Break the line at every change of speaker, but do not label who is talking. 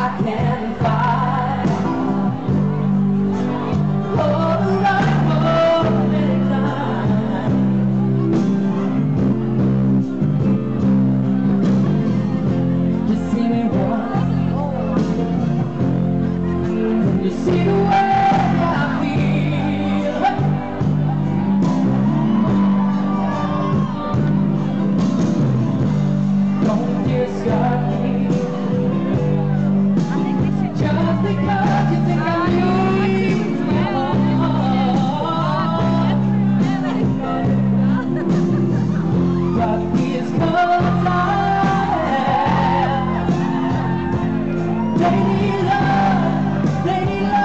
I can fly. Oh, the right for many times. Just see me once, and you see the way I feel. Don't discard me just because you think I need my heart. But here's comes time. They need love, they need love.